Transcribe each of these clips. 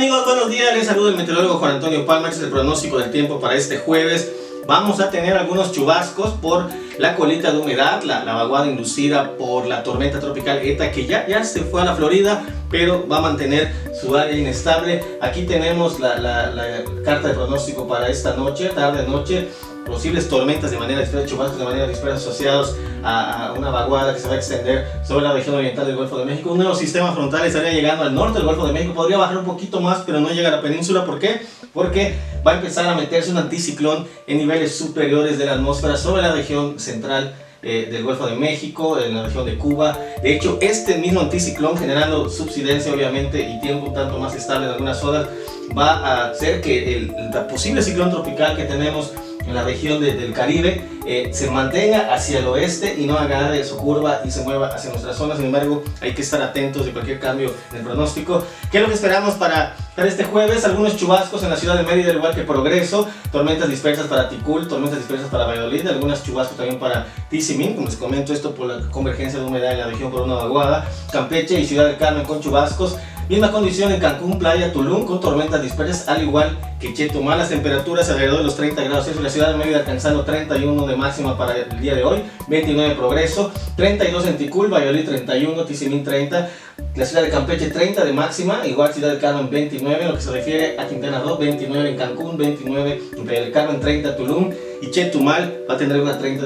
amigos? Buenos días, les saluda el meteorólogo Juan Antonio Palma. Este es el pronóstico del tiempo para este jueves. Vamos a tener algunos chubascos por la colita de humedad, la vaguada inducida por la tormenta tropical ETA, que ya se fue a la Florida, pero va a mantener su área inestable. Aquí tenemos la carta de pronóstico para esta noche, tarde-noche. Posibles tormentas de manera dispersa, chubascos de manera dispersa asociados a una vaguada que se va a extender sobre la región oriental del Golfo de México. Un nuevo sistema frontal estaría llegando al norte del Golfo de México, podría bajar un poquito más, pero no llega a la península. ¿Por qué? Porque va a empezar a meterse un anticiclón en niveles superiores de la atmósfera sobre la región central del Golfo de México, en la región de Cuba. De hecho, este mismo anticiclón, generando subsidencia obviamente y tiempo un tanto más estable en algunas zonas, va a hacer que el posible ciclón tropical que tenemos en la región del Caribe se mantenga hacia el oeste y no agarre su curva y se mueva hacia nuestra zona. Sin embargo, hay que estar atentos de cualquier cambio en el pronóstico. ¿Qué es lo que esperamos para este jueves? Algunos chubascos en la ciudad de Mérida, al igual que Progreso, tormentas dispersas para Ticul, tormentas dispersas para Valladolid, algunos chubascos también para Tizimín, como les comento, esto por la convergencia de humedad en la región por una vaguada. Campeche y Ciudad del Carmen con chubascos. Misma condición en Cancún, Playa, Tulum, con tormentas dispersas, al igual que Chetumal. Las temperaturas alrededor de los 30 grados Celsius. La ciudad de Mérida alcanzando 31 de máxima para el día de hoy, 29 Progreso, 32 en Ticul, Valladolid 31, Tizimín 30, la ciudad de Campeche 30 de máxima, igual Ciudad del Carmen 29, en lo que se refiere a Quintana Roo, 29 en Cancún, 29 en Playa del Carmen, 30 Tulum, y Chetumal va a tener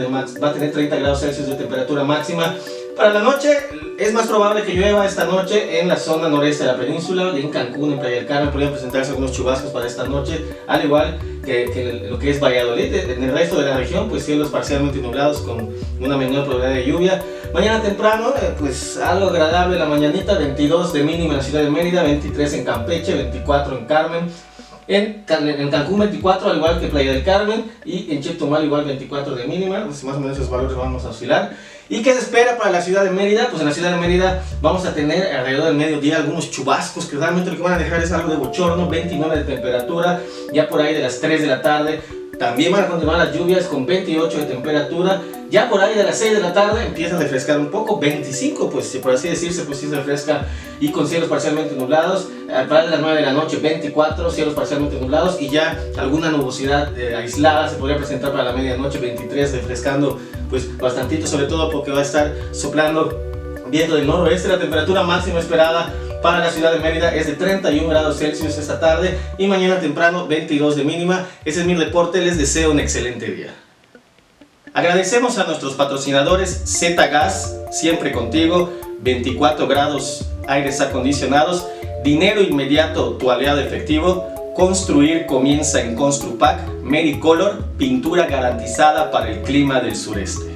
30 grados Celsius de temperatura máxima. Para la noche es más probable que llueva esta noche en la zona noreste de la península, y en Cancún, en Playa del Carmen podrían presentarse algunos chubascos para esta noche, al igual que lo que es Valladolid. En el resto de la región, pues cielos parcialmente nublados con una menor probabilidad de lluvia. Mañana temprano, pues algo agradable la mañanita, 22 de mínima en la ciudad de Mérida, 23 en Campeche, 24 en Carmen. En Cancún 24, al igual que Playa del Carmen, y en Chetumal igual 24 de mínima, pues más o menos esos valores vamos a oscilar. ¿Y qué se espera para la ciudad de Mérida? Pues en la ciudad de Mérida vamos a tener alrededor del mediodía algunos chubascos que realmente lo que van a dejar es algo de bochorno, 29 de temperatura, ya por ahí de las 3 de la tarde. También van a continuar las lluvias con 28 de temperatura. Ya por ahí de las 6 de la tarde empieza a refrescar un poco, 25, pues por así decirse, pues sí se refresca, y con cielos parcialmente nublados. Para las 9 de la noche, 24, cielos parcialmente nublados, y ya alguna nubosidad aislada se podría presentar para la medianoche, 23, refrescando pues bastantito, sobre todo porque va a estar soplando viento del noroeste. La temperatura máxima esperada para la ciudad de Mérida es de 31 grados Celsius esta tarde, y mañana temprano 22 de mínima. Ese es mi reporte, les deseo un excelente día. Agradecemos a nuestros patrocinadores Z-Gas, siempre contigo, 24 grados, aires acondicionados, dinero inmediato, tu aliado efectivo, construir comienza en Construpac, Mericolor, pintura garantizada para el clima del sureste.